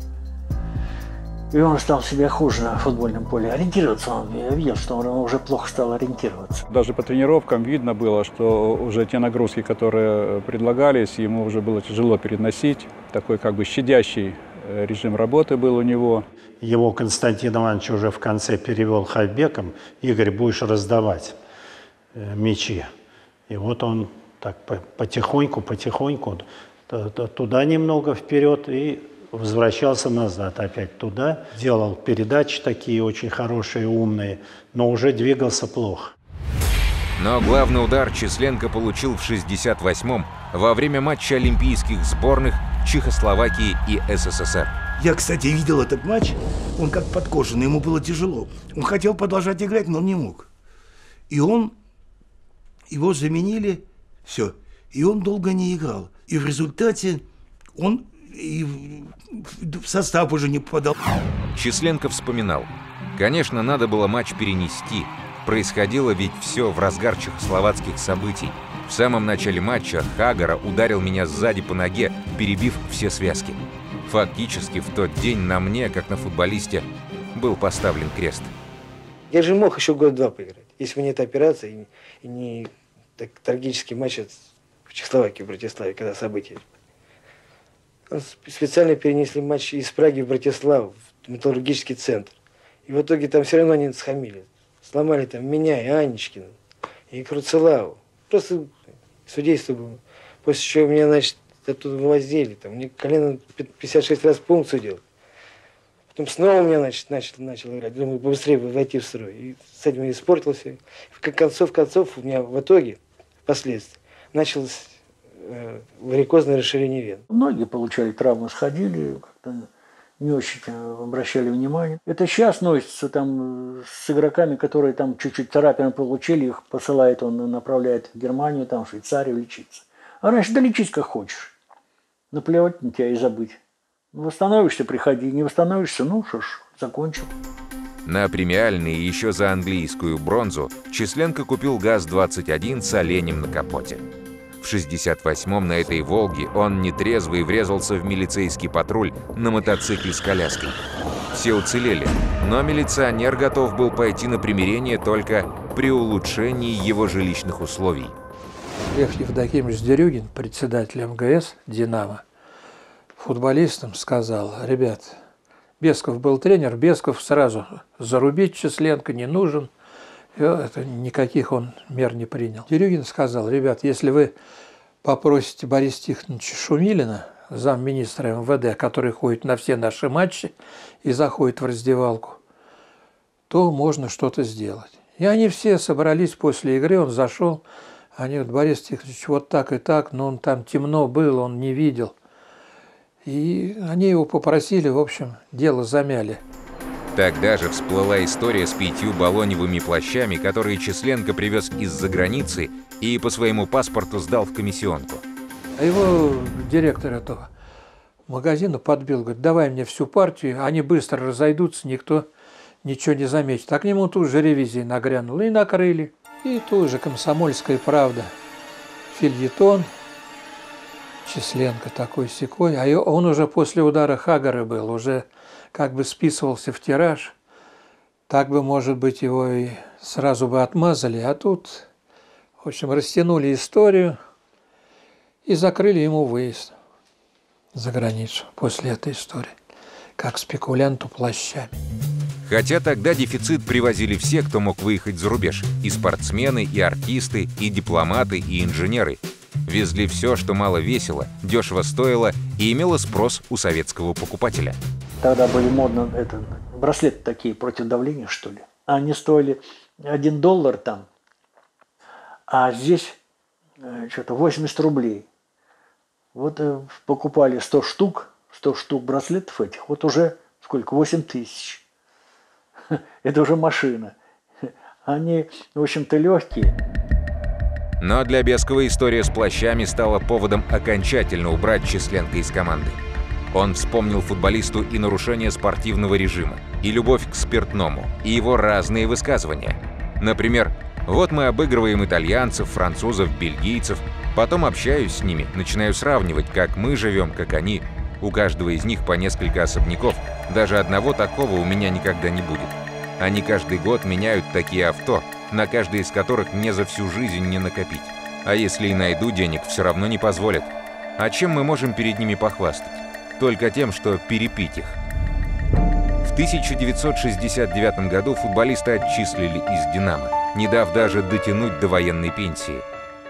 Speaker 3: И он стал себя хуже на футбольном поле. Ориентироваться он, я видел, что он уже плохо стал ориентироваться.
Speaker 4: Даже по тренировкам видно было, что уже те нагрузки, которые предлагались, ему уже было тяжело переносить. Такой как бы щадящий режим работы был у него.
Speaker 12: Его Константин Иванович уже в конце перевел хавбеком: Игорь, будешь раздавать э, мячи. И вот он так потихоньку, потихоньку туда немного вперед и возвращался назад опять туда. Делал передачи такие очень хорошие, умные, но уже двигался плохо.
Speaker 8: Но главный удар Численко получил в шестьдесят восьмом во время матча олимпийских сборных Чехословакии и СССР.
Speaker 5: Я, кстати, видел этот матч. Он как подкошенный, ему было тяжело. Он хотел продолжать играть, но он не мог. И он, его заменили, все. И он долго не играл. И в результате он и в состав уже не попадал.
Speaker 8: Численко вспоминал: конечно, надо было матч перенести. Происходило ведь все в разгар чехословацких событий. В самом начале матча Хагара ударил меня сзади по ноге, перебив все связки. Фактически в тот день на мне, как на футболисте, был поставлен крест.
Speaker 17: Я же мог еще год-два поиграть, если бы не эта операция и, и не так, трагический матч в Чехословакии, в Братиславе, когда события. Специально перенесли матч из Праги в Братиславу, в металлургический центр. И в итоге там все равно они схамили. Сломали там меня и Анечкина, и Круцелаву. Просто судейство было. После чего меня, значит, оттуда вывозили. Там, мне колено пятьдесят шесть раз пункцию делал. Потом снова меня, значит, начал, начал играть. Думаю, быстрее войти в строй. И с этим я испортился. В концов концов у меня в итоге, впоследствии, началось э, варикозное расширение вен.
Speaker 3: Многие получали травмы, сходили, как-то не очень обращали внимание. Это сейчас носится там с игроками, которые там чуть-чуть царапин получили, их посылает, он направляет в Германию, там, в Швейцарию лечиться. А раньше да лечись как хочешь. Наплевать на тебя и забыть. Восстановишься, приходи, не восстановишься, ну что ж, закончил.
Speaker 8: На премиальные еще за английскую бронзу Численко купил ГАЗ двадцать один с оленем на капоте. В шестьдесят восьмом на этой «Волге» он нетрезвый врезался в милицейский патруль на мотоцикле с коляской. Все уцелели, но милиционер готов был пойти на примирение только при улучшении его жилищных условий.
Speaker 13: Лев Евдокимович Дерюгин, председатель эм гэ эс «Динамо», футболистам сказал: ребят, Бесков был тренер, Бесков сразу зарубить Численко не нужен. Это никаких он мер не принял. Дерюгин сказал: ребят, если вы попросите Бориса Тихоновича Шумилина, замминистра эм вэ дэ, который ходит на все наши матчи и заходит в раздевалку, то можно что-то сделать. И они все собрались после игры, он зашел, они говорят: Борис Тихонович, вот так и так, но он там темно был, он не видел. И они его попросили, в общем, дело замяли.
Speaker 8: Тогда же всплыла история с пятью балоневыми плащами, которые Численко привез из-за границы и по своему паспорту сдал в комиссионку.
Speaker 13: А его директор этого магазина подбил, говорит: давай мне всю партию, они быстро разойдутся, никто ничего не заметит. А к нему тут же ревизия нагрянула и накрыли. И тут же «Комсомольская правда», фельетон, Численко такой-сякой. А он уже после удара Хагара был, уже как бы списывался в тираж. Так бы, может быть, его и сразу бы отмазали. А тут, в общем, растянули историю и закрыли ему выезд за границу после этой истории, как спекулянту плащами.
Speaker 8: Хотя тогда дефицит привозили все, кто мог выехать за рубеж. И спортсмены, и артисты, и дипломаты, и инженеры. Везли все, что мало весило, дешево стоило и имело спрос у советского покупателя.
Speaker 3: Тогда были модно это, браслеты такие против давления, что ли. Они стоили один доллар там, а здесь э, что-то восемьдесят рублей. Вот э, покупали сто штук, сто штук браслетов этих, вот уже сколько, восемь тысяч. Это уже машина. Они, в общем-то, легкие.
Speaker 8: Но для Бескова история с плащами стала поводом окончательно убрать Численко из команды. Он вспомнил футболисту и нарушение спортивного режима, и любовь к спиртному, и его разные высказывания. Например, вот мы обыгрываем итальянцев, французов, бельгийцев, потом общаюсь с ними, начинаю сравнивать, как мы живем, как они. У каждого из них по несколько особняков, даже одного такого у меня никогда не будет. Они каждый год меняют такие авто, на каждый из которых мне за всю жизнь не накопить. А если и найду денег, все равно не позволят. А чем мы можем перед ними похвастать? Только тем, что перепить их. В тысяча девятьсот шестьдесят девятом году футболиста отчислили из «Динамо», не дав даже дотянуть до военной пенсии.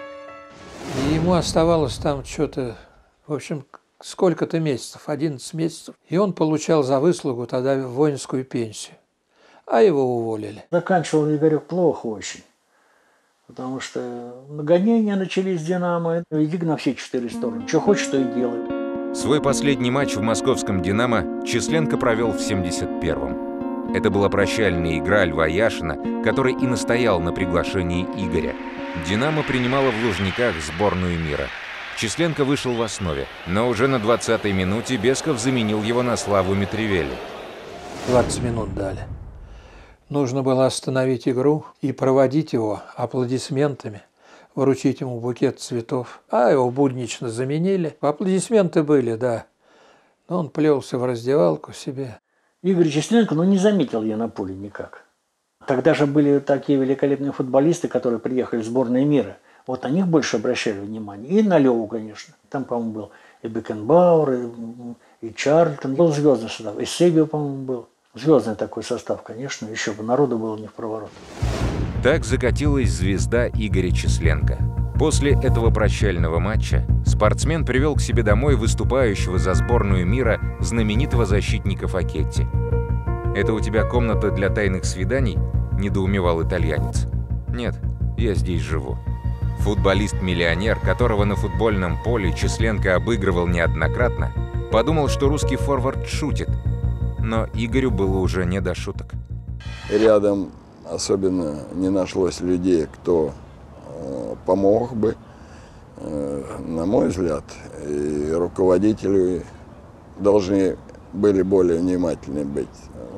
Speaker 13: И ему оставалось там что-то, в общем, сколько-то месяцев, одиннадцать месяцев. И он получал за выслугу тогда воинскую пенсию. А его уволили.
Speaker 3: Заканчивал Игорек плохо очень. Потому что гонения начались с «Динамо». Иди на все четыре стороны. Что хочешь, то и делай.
Speaker 8: Свой последний матч в московском «Динамо» Численко провел в семьдесят первом. Это была прощальная игра Льва Яшина, который и настоял на приглашении Игоря. «Динамо» принимала в Лужниках сборную мира. Численко вышел в основе, но уже на двадцатой минуте Бесков заменил его на Славу Митревелли.
Speaker 13: двадцать минут дали. Нужно было остановить игру и проводить его аплодисментами, вручить ему букет цветов. А его буднично заменили. Аплодисменты были, да. Но он плелся в раздевалку себе.
Speaker 3: Игорь Численко, ну, не заметил я на поле никак. Тогда же были такие великолепные футболисты, которые приехали в сборную мира. Вот на них больше обращали внимание. И на Леву, конечно. Там, по-моему, был и Бекенбауэр, и, и Чарльтон. Был звездный состав. И Себио, по-моему, был. Звездный такой состав, конечно. Еще бы народу было не в проворот.
Speaker 8: Так закатилась звезда Игоря Численко. После этого прощального матча спортсмен привел к себе домой выступающего за сборную мира знаменитого защитника Фокетти. «Это у тебя комната для тайных свиданий?» – недоумевал итальянец. «Нет, я здесь живу». Футболист-миллионер, которого на футбольном поле Численко обыгрывал неоднократно, подумал, что русский форвард шутит. Но Игорю было уже не до шуток.
Speaker 6: Рядом особенно не нашлось людей, кто э, помог бы. Э, на мой взгляд, и руководители должны были более внимательны быть.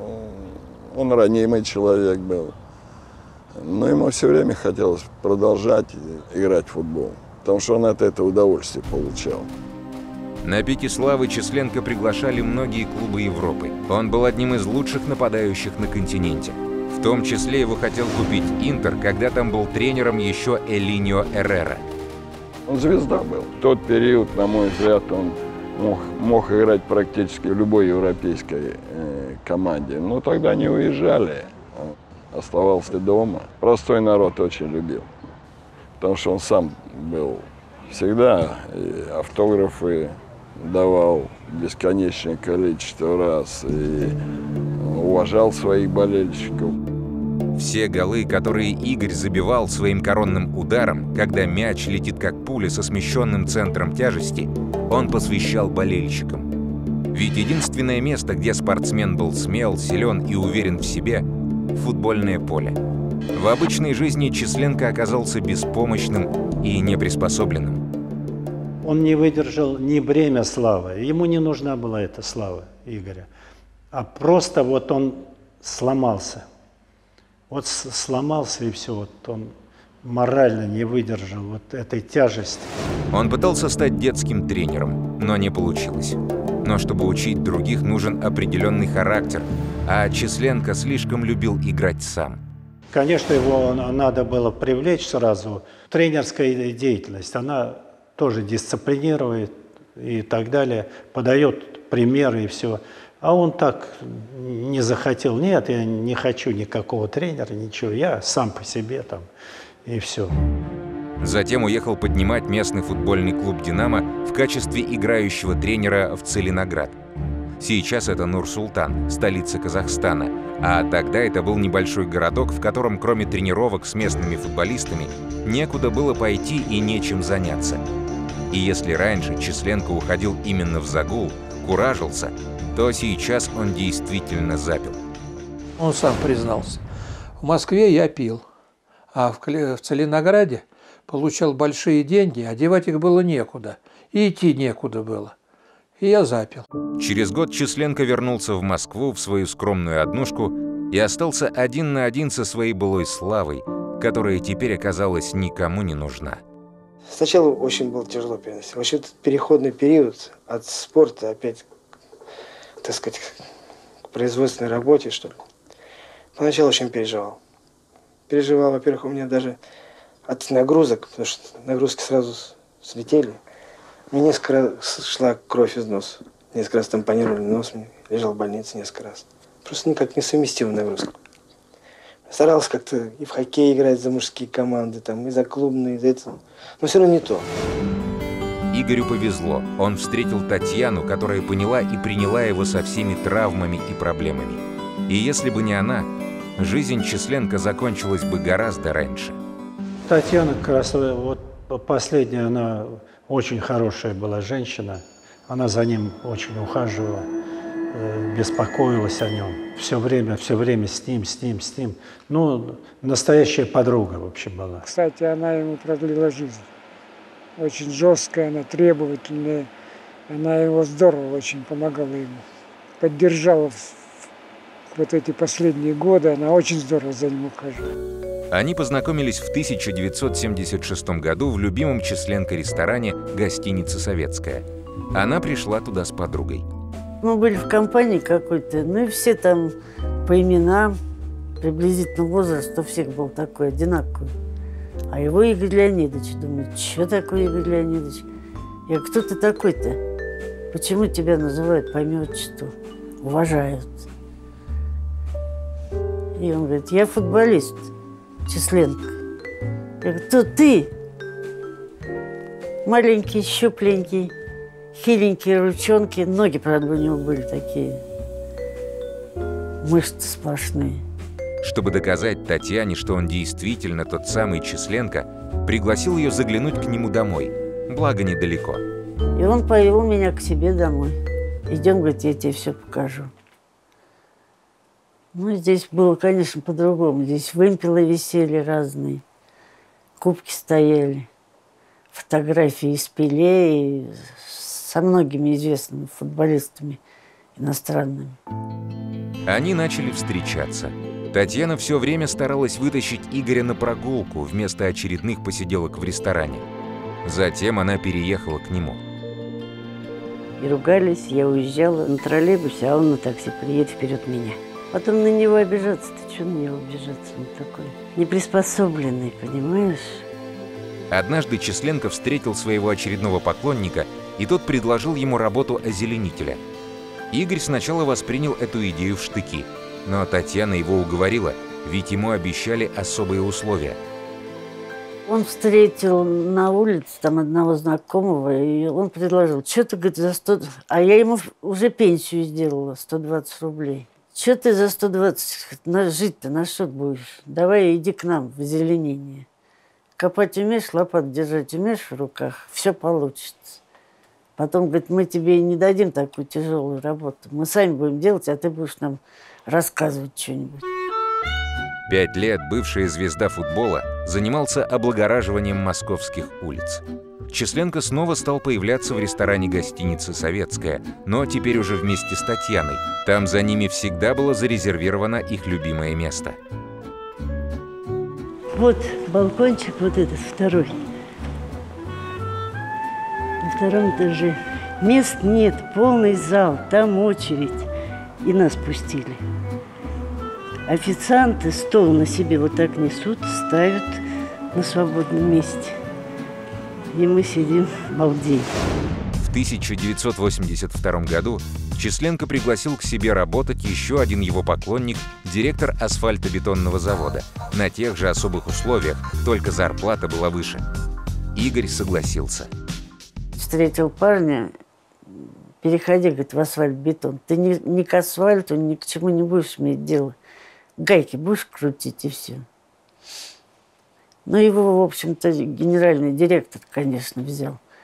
Speaker 6: Он ранимый человек был. Но ему все время хотелось продолжать играть в футбол, потому что он от этого удовольствие получал.
Speaker 8: На пике славы Численко приглашали многие клубы Европы. Он был одним из лучших нападающих на континенте. В том числе его хотел купить «Интер», когда там был тренером еще Элиньо Эррера.
Speaker 6: Он звезда был. В тот период, на мой взгляд, он мог, мог играть практически в любой европейской э, команде. Но тогда не уезжали. Он оставался дома. Простой народ очень любил. Потому что он сам был всегда и автографы давал бесконечное количество раз и уважал своих болельщиков.
Speaker 8: Все голы, которые Игорь забивал своим коронным ударом, когда мяч летит как пуля со смещенным центром тяжести, он посвящал болельщикам. Ведь единственное место, где спортсмен был смел, силен и уверен в себе – футбольное поле. В обычной жизни Численко оказался беспомощным и неприспособленным.
Speaker 12: Он не выдержал ни бремя славы. Ему не нужна была эта слава Игоря. А просто вот он сломался. Вот сломался и все. Вот он морально не выдержал вот этой тяжести.
Speaker 8: Он пытался стать детским тренером, но не получилось. Но чтобы учить других, нужен определенный характер. А Численко слишком любил играть сам.
Speaker 12: Конечно, его надо было привлечь сразу. Тренерская деятельность, она тоже дисциплинирует и так далее, подает примеры и все. А он так не захотел. Нет, я не хочу никакого тренера, ничего. Я сам по себе там и все.
Speaker 8: Затем уехал поднимать местный футбольный клуб «Динамо» в качестве играющего тренера в Целиноград. Сейчас это Нур-Султан, столица Казахстана, а тогда это был небольшой городок, в котором кроме тренировок с местными футболистами некуда было пойти и нечем заняться. И если раньше Численко уходил именно в загул, куражился, то сейчас он действительно запил.
Speaker 13: Он сам признался. В Москве я пил, а в, в Целинограде получал большие деньги, одевать их было некуда, и идти некуда было. И я запил.
Speaker 8: Через год Численко вернулся в Москву, в свою скромную однушку, и остался один на один со своей былой славой, которая теперь оказалась никому не нужна.
Speaker 17: Сначала очень было тяжело переносить. Вообще этот переходный период от спорта опять, так сказать, к производственной работе, что ли. Поначалу очень переживал. Переживал, во-первых, у меня даже от нагрузок, потому что нагрузки сразу слетели. Мне несколько раз шла кровь из носа. Несколько раз тампонировали нос, мне лежал в больнице несколько раз. Просто никак не совместимая нагрузка. Старался как-то и в хоккей играть за мужские команды, там, и за клубные, и за это. Но все равно не то.
Speaker 8: Игорю повезло. Он встретил Татьяну, которая поняла и приняла его со всеми травмами и проблемами. И если бы не она, жизнь Численко закончилась бы гораздо раньше.
Speaker 12: Татьяна, как раз вот последняя, она очень хорошая была женщина. Она за ним очень ухаживала, беспокоилась о нем. Все время, все время с ним, с ним, с ним. Ну, настоящая подруга вообще была.
Speaker 9: Кстати, она ему продлила жизнь. Очень жесткая, она требовательная. Она его здорово очень помогала ему. Поддержала в, в вот эти последние годы. Она очень здорово за ним ухаживала.
Speaker 8: Они познакомились в тысяча девятьсот семьдесят шестом году в любимом Численко ресторане гостиницы «Советская». Она пришла туда с подругой.
Speaker 10: Мы были в компании какой-то, ну и все там по именам, приблизительно возраст у всех был такой одинаковый. А его Игорь Леонидович, думаю, что такое Игорь Леонидович? Я говорю, кто ты такой-то? Почему тебя называют по отчеству? Уважают. И он говорит, я футболист, Численко. Я говорю, кто ты? Маленький, щупленький, хиленькие ручонки, ноги, правда, у него были такие, мышцы сплошные.
Speaker 8: Чтобы доказать Татьяне, что он действительно тот самый Численко, пригласил ее заглянуть к нему домой, благо недалеко.
Speaker 10: И он повел меня к себе домой. Идем, говорит, я тебе все покажу. Ну, здесь было, конечно, по-другому. Здесь вымпелы висели разные, кубки стояли, фотографии из Пеле и со многими известными футболистами иностранными.
Speaker 8: Они начали встречаться. Татьяна все время старалась вытащить Игоря на прогулку вместо очередных посиделок в ресторане. Затем она переехала к нему.
Speaker 10: И ругались, я уезжала на троллейбусе, а он на такси приедет вперед меня. Потом на него обижаться, ты что на него обижаться? Он такой неприспособленный, понимаешь?
Speaker 8: Однажды Численко встретил своего очередного поклонника, и тот предложил ему работу озеленителя. Игорь сначала воспринял эту идею в штыки, но Татьяна его уговорила, ведь ему обещали особые условия.
Speaker 10: Он встретил на улице там одного знакомого, и он предложил, что ты, говорит, за сто... А я ему уже пенсию сделала, сто двадцать рублей. Что ты за сто двадцать жить-то на что будешь? Давай иди к нам в озеленение. Копать умеешь, лопату держать умеешь в руках, все получится. Потом, говорит, мы тебе не дадим такую тяжелую работу. Мы сами будем делать, а ты будешь нам рассказывать что-нибудь.
Speaker 8: Пять лет бывшая звезда футбола занимался облагораживанием московских улиц. Численко снова стал появляться в ресторане гостиницы «Советская», но теперь уже вместе с Татьяной. Там за ними всегда было зарезервировано их любимое место.
Speaker 10: Вот балкончик, вот этот второй. На втором этаже. Мест нет, полный зал, там очередь. И нас пустили. Официанты стол на себе вот так несут, ставят на свободном месте. И мы сидим, балдеем.
Speaker 8: В тысяча девятьсот восемьдесят втором году Численко пригласил к себе работать еще один его поклонник, директор асфальтобетонного завода, на тех же особых условиях, только зарплата была выше. Игорь согласился.
Speaker 10: Встретил парня, переходи, говорит, в асфальт-бетон. Ты ни, ни к асфальту, ни к чему не будешь иметь дело. Гайки будешь крутить, и все. Ну, его, в общем-то, генеральный директор, конечно, взял.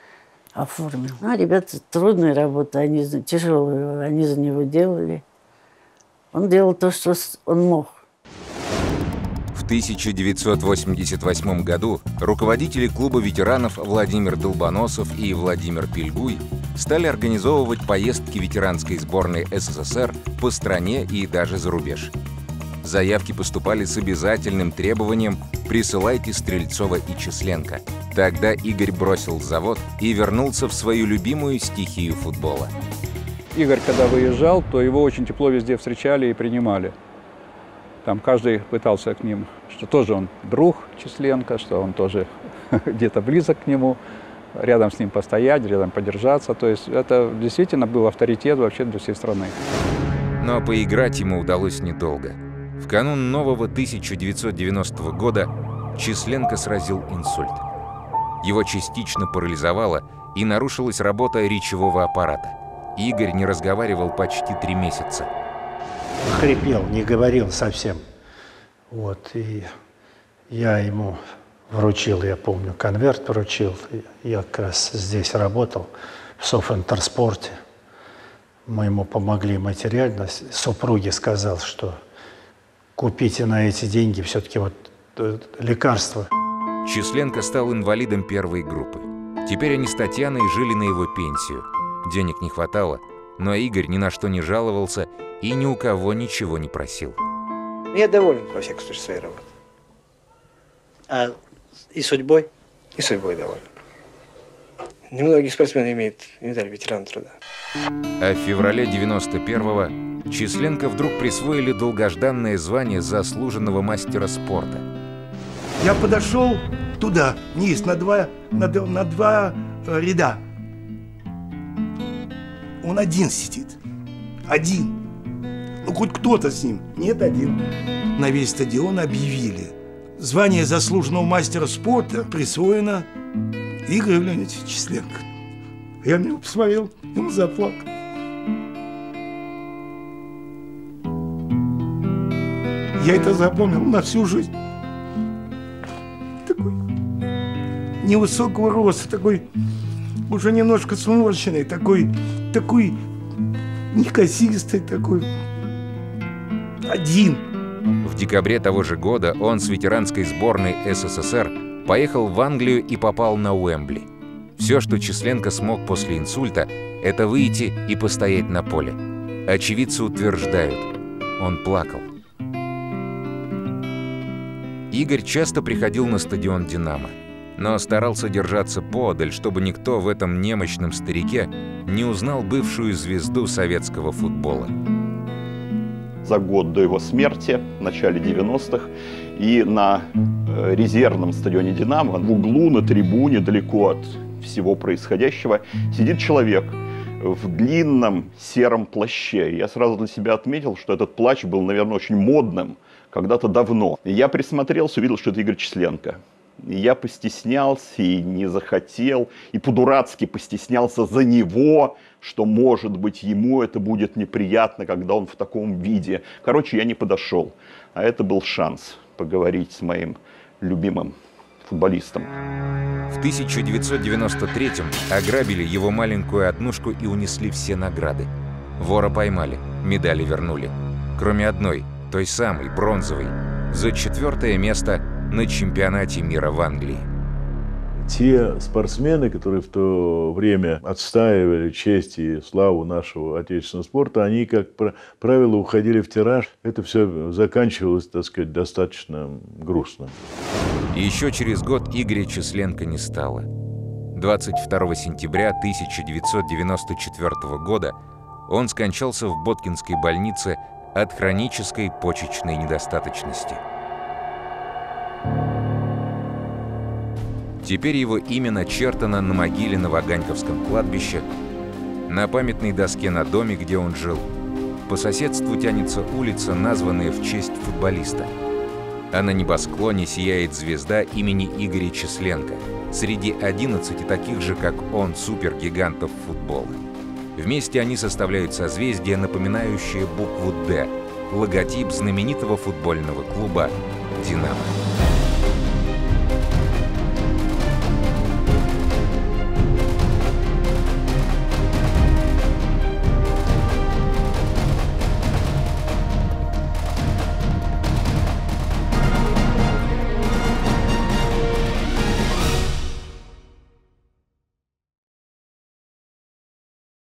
Speaker 10: оформил. А ребята, трудная работа, они тяжелую, они за него делали. Он делал то, что он мог.
Speaker 8: В тысяча девятьсот восемьдесят восьмом году руководители клуба ветеранов Владимир Долбоносов и Владимир Пильгуй стали организовывать поездки ветеранской сборной СССР по стране и даже за рубеж. Заявки поступали с обязательным требованием «присылайте Стрельцова и Численко». Тогда Игорь бросил завод и вернулся в свою любимую стихию футбола.
Speaker 4: Игорь, когда выезжал, то его очень тепло везде встречали и принимали. Там каждый пытался к ним, что тоже он друг Численко, что он тоже где-то близок к нему, рядом с ним постоять, рядом подержаться. То есть это действительно был авторитет вообще для всей страны.
Speaker 8: Но поиграть ему удалось недолго. В канун нового тысяча девятьсот девяностого года Численко сразил инсульт. Его частично парализовало и нарушилась работа речевого аппарата. Игорь не разговаривал почти три месяца.
Speaker 12: Хрипел, не говорил совсем. Вот, и я ему вручил, я помню, конверт вручил. Я как раз здесь работал, в Софинтерспорте. Мы ему помогли материально. Супруге сказал, что купите на эти деньги все-таки вот лекарства.
Speaker 8: Численко стал инвалидом первой группы. Теперь они с Татьяной жили на его пенсию. Денег не хватало, но Игорь ни на что не жаловался и ни у кого ничего не просил.
Speaker 17: Я доволен, во всяком случае, своей работой.
Speaker 18: А и судьбой?
Speaker 17: И судьбой доволен. Немногие спортсмены имеют медаль ветерана труда.
Speaker 8: А в феврале девяносто первого Численко вдруг присвоили долгожданное звание заслуженного мастера спорта.
Speaker 5: Я подошел туда, вниз, на два, на, на два э, ряда. Он один сидит. Один. Ну, хоть кто-то с ним. Нет, один. На весь стадион объявили. Звание заслуженного мастера спорта присвоено Игорю Леонидовичу Численко. Я на него посмотрел, ему заплакал. Я это запомнил на всю жизнь. Такой невысокого роста, такой уже немножко сморщенный, такой, такой неказистый, такой один.
Speaker 8: В декабре того же года он с ветеранской сборной СССР поехал в Англию и попал на Уэмбли. Все, что Численко смог после инсульта, это выйти и постоять на поле. Очевидцы утверждают, он плакал. Игорь часто приходил на стадион «Динамо», но старался держаться поодаль, чтобы никто в этом немощном старике не узнал бывшую звезду советского футбола.
Speaker 1: За год до его смерти, в начале девяностых, и на э, резервном стадионе «Динамо» в углу на трибуне, далеко от всего происходящего, сидит человек в длинном сером плаще. Я сразу для себя отметил, что этот плащ был, наверное, очень модным когда-то давно. И я присмотрелся, увидел, что это Игорь Численко. И я постеснялся и не захотел, и по-дурацки постеснялся за него, что, может быть, ему это будет неприятно, когда он в таком виде. Короче, я не подошел. А это был шанс поговорить с моим любимым футболистом.
Speaker 8: В тысяча девятьсот девяносто третьем ограбили его маленькую однушку и унесли все награды. Вора поймали, медали вернули. Кроме одной, той самой, бронзовой, за четвертое место на чемпионате мира в Англии.
Speaker 15: Те спортсмены, которые в то время отстаивали честь и славу нашего отечественного спорта, они, как правило, уходили в тираж. Это все заканчивалось, так сказать, достаточно грустно.
Speaker 8: И еще через год Игоря Численко не стало. двадцать второго сентября тысяча девятьсот девяносто четвёртого года он скончался в Боткинской больнице от хронической почечной недостаточности. Теперь его имя начертано на могиле на Ваганьковском кладбище, на памятной доске на доме, где он жил. По соседству тянется улица, названная в честь футболиста. А на небосклоне сияет звезда имени Игоря Численко, среди одиннадцати таких же, как он, супергигантов футбола. Вместе они составляют созвездие, напоминающее букву «Д», логотип знаменитого футбольного клуба «Динамо».